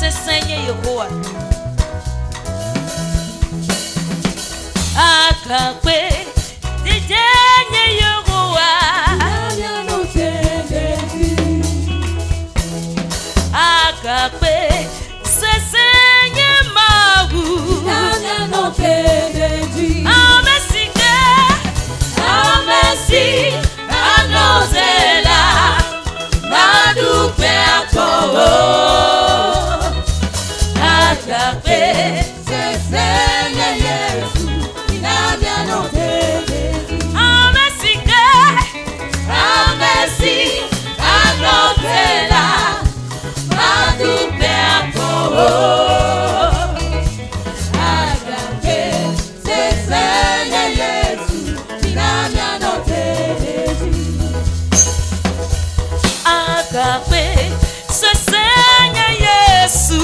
sesenye Yehowa Akakwe Dijenye Yehowa Akakwe sesenye magu Amesike Amesi Anozela Madupe Akowo Akakwe sesenye Yesu Amesike Amesi Anozela Madupe Akowo Akakwe sesenye Yesu Akakwe sesenye Yesu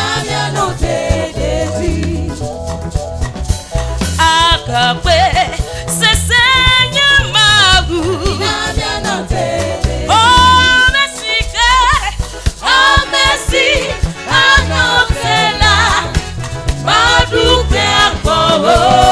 Akakwe sesenye magu Oh mesike Amesi Anotela Madupe Akowo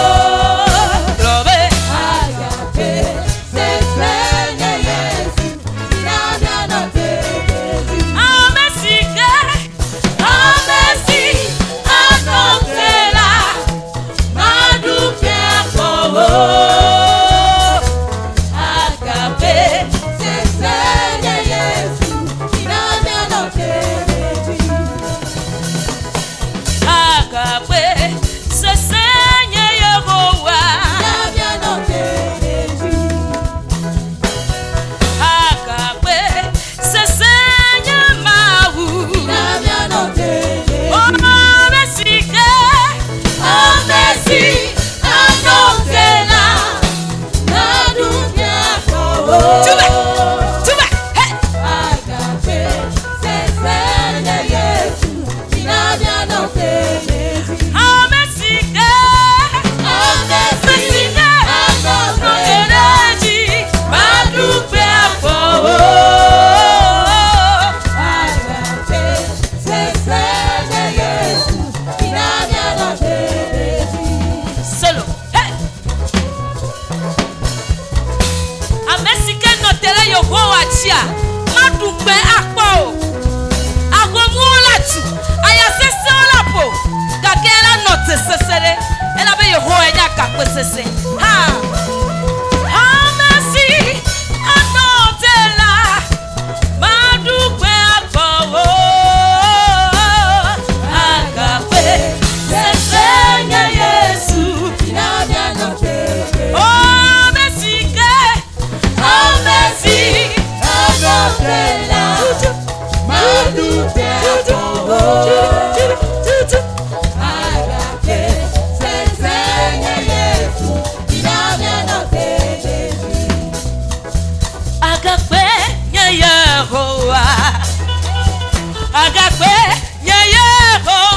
Madupe Akowo Agomulatu Ayasese olapo Gagela note sesere Ela be Yehowa nya kakwe sese Ha Amesi Anotela Madupe Akowo Akakwe sesenye Yesu Oh mesike Amesi Madupe Akowo Akakwe sesenye Yesu Akakwe nye Yehowa Akakwe nye Yehowa